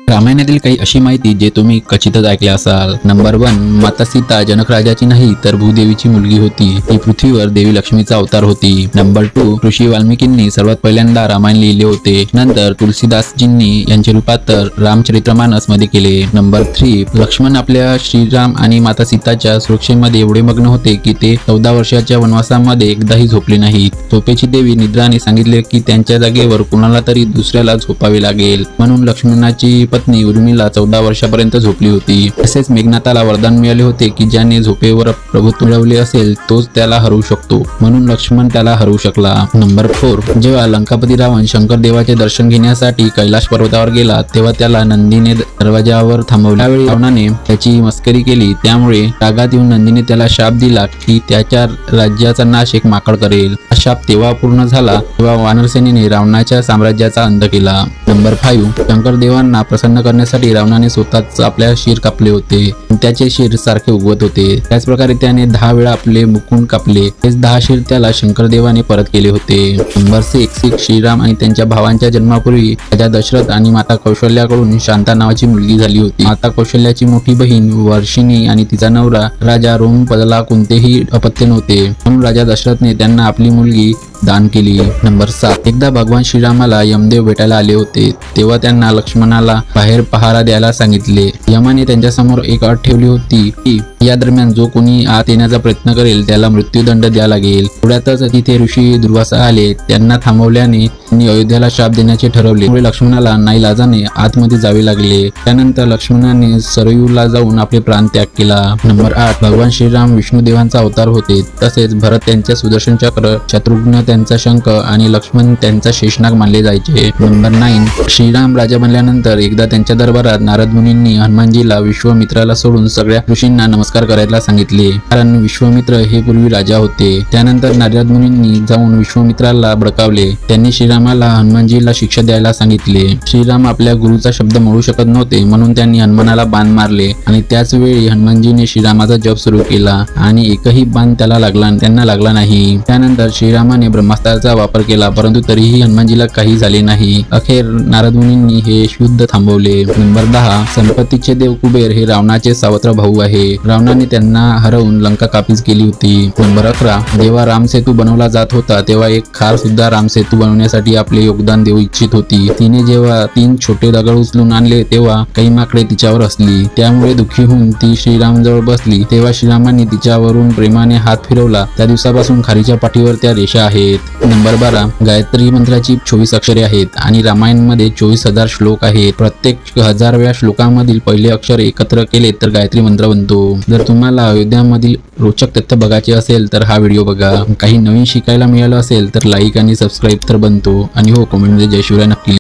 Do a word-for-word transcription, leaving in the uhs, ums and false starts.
रामायणातील काही अशी माहिती जे तुम्ही खचितच ऐकले असाल। नंबर वन, माता सीता जनक राजाची नाही तर भूदेवीची मुलगी होती। ती पृथ्वीवर देवी लक्ष्मीचा अवतार होती। नंबर टू, ऋषी वाल्मिकींनी सर्वात पहिल्यांदा रामायण लिहिले होते। नंतर तुलसीदासजींनी यांचे रूपांतर रामचरितमानस मध्ये केले। नंबर थ्री, लक्ष्मण आपल्या श्रीराम आणि माता सीताच्या सुरक्षेमध्ये एवढे मग्न होते की ते चौदा वर्षाच्या वनवासामध्ये एकदाही झोपले नाहीत। झोपेची देवी निद्राने सांगितले की त्यांच्या जागेवर कुणाला तरी दुसऱ्याला झोपावे लागेल, म्हणून लक्ष्मणाची पत्नी उर्मिला चौदा वर्षापर्यंत झोपली होती। तसेच मेघनाथाला वरदान मिळाले होते की ज्याने झोपेवर प्रभुत्व मिळवले असेल तोच त्याला हरवू शकतो, म्हणून लक्ष्मण त्याला हरवू शकला। नंबर फोर, जेव्हा लंकापती रावण शंकर देवाचे दर्शन घेण्यासाठी कैलाश पर्वतावर गेला तेव्हा त्याला नंदीने दरवाजावर थांबवले। त्यावेळी रावणाने त्याची मस्करी केली, त्यामुळे रागात येऊन नंदीने त्याला शाप दिला की त्याच्या राज्याचा नाश एक माकड करेल। हा शाप तेव्हा पूर्ण झाला तेव्हा वानरसेनेने रावणाच्या साम्राज्याचा अंत केला। नंबर फाईव्ह, शंकर देवांना प्रसन्न करण्यासाठी रावणाने स्वतःच आपल्या शिर कापले होते। त्याचे शिर सारखे उगवत होते। त्याच प्रकारे त्याने दहा वेळा आपले मुकुंड कापले। हेच दहा शिर त्याला शंकर देवाने परत केले होते। नंबर सिक्स, श्रीराम आणि त्यांच्या भावांच्या जन्मापूर्वी राजा दशरथ आणि माता कौशल्याकडून शांता नावाची मुलगी झाली होती। माता कौशल्याची मोठी बहीण वर्षिणी आणि तिचा नवरा राजा रोमपदला कोणतेही अपत्य नव्हते, म्हणून राजा दशरथने त्यांना आपली मुलगी दान केली। नंबर सात, एकदा भगवान श्रीरामाला यमदेव भेटायला आले होते तेव्हा त्यांना लक्ष्मणाला बाहेर पहारा द्यायला सांगितले। यमाने त्यांच्या समोर एक अट ठेवली होती की या दरम्यान जो कोणी आत येण्याचा प्रयत्न करेल त्याला मृत्यूदंड द्यावा लागेल। थोड्यातच तिथे ऋषी दुर्वासा आले, त्यांना थांबवल्याने त्यांनी अयोध्याला शाप देण्याचे ठरवले। त्यामुळे लक्ष्मणाला नाईलाजाने आतमध्ये जावे लागले। त्यानंतर लक्ष्मणाने सरयूला जाऊन आपले प्राण त्याग केला। नंबर आठ, भगवान श्रीराम विष्णुदेवांचा अवतार होते। तसेच भरत त्यांच्या सुदर्शन चक्र, शत्रुघ्न त्यांचा शंख आणि लक्ष्मण त्यांचा शेषनाग मानले जायचे। नंबर नाईन, श्रीराम राजा बनल्यानंतर एकदा त्यांच्या दरबारात नारद मुनींनी हनुमानजीला विश्वामित्राला सोडून सगळ्या ऋषींना नमस्कार करायला सांगितले, कारण विश्वामित्र हे पूर्वी राजा होते। त्यानंतर नारद मुनींनी जाऊन विश्वामित्राला भडकावले। त्यांनी श्रीरामाला हनुमानजीला शिक्षा द्यायला सांगितले। श्रीराम आपल्या गुरुचा शब्द मोडू शकत नव्हते, म्हणून त्यांनी हनुमानाला बाण मारले आणि त्याच वेळी हनुमानजीने श्रीरामाचा जप सुरू केला आणि एकही बाण त्याला लागला त्यांना लागला नाही। त्यानंतर श्रीरामाने ब्रह्मास्त्राचा वापर केला, परंतु तरीही हनुमानजीला काही झाले नाही। अखेर नारद मुनींनी हे युद्ध थांबवले। नंबर दहा, संपत्तीचे देव कुबेर हे रावणाचे सावत्र भाऊ आहे। रावणाने त्यांना हरवून लंका काबीज केली होती। नंबर अकरा, जेव्हा रामसेतू बनवला जात होता तेव्हा एक खार सुद्धा रामसेतू बनवण्यासाठी आपले योगदान देऊ इच्छित होती। तिने जेव्हा तीन छोटे दगड उचलून आणले तेव्हा काही माकडे तिच्यावर हसली, त्यामुळे दुःखी होऊन ती श्रीराम जवळ बसली। तेव्हा श्रीरामांनी तिच्यावरून प्रेमाने हात फिरवला। त्या दिवसापासून खारीच्या पाठीवर त्या रेषा आहेत। नंबर बारा, गायत्री मंत्राची चोवीस अक्षरे आहेत आणि रामायण मध्ये चोवीस हजार श्लोक आहेत। प्रत्येक हजारव्या श्लोकामधील पहिले अक्षर एकत्र केले तर गायत्री मंत्र बनतो। जर तुम्हाला अयोध्यामधील रोचक तथ्य बघायचे असेल तर हा व्हिडिओ बघा। काही नवीन शिकायला मिळालं असेल तर लाईक आणि सबस्क्राईब तर बनतो, आणि हो, कमेंटमध्ये जय शिवराय नक्की